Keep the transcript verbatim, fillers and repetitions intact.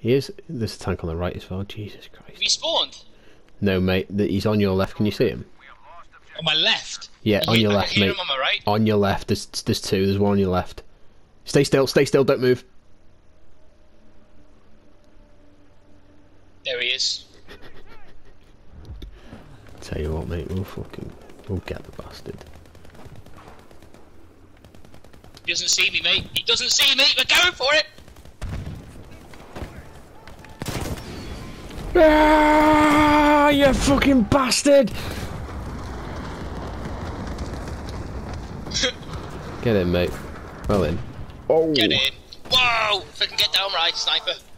He is. There's a tank on the right as well. Jesus Christ. Have you spawned? No, mate. He's on your left. Can you see him? On my left? Yeah, on your left, mate. Him on my right? On your left. There's there's two. There's one on your left. Stay still. Stay still. Don't move. There he is. Tell you what, mate. We'll fucking we'll get the bastard. He doesn't see me, mate. He doesn't see me. We're going for it. Ah, you fucking bastard! Get in, mate. Well in. Oh. Get in. Whoa! If I can get down right, sniper.